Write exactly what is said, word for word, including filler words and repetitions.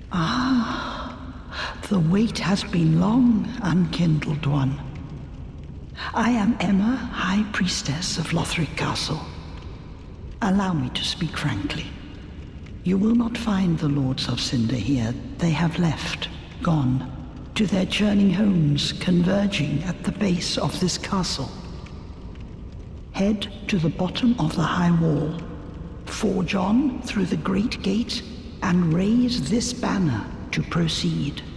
Ah, the wait has been long, unkindled one. I am Emma, High Priestess of Lothric Castle. Allow me to speak frankly. You will not find the Lords of Cinder here. They have left, gone, to their churning homes converging at the base of this castle. Head to the bottom of the high wall, forge on through the great gate, and raise this banner to proceed.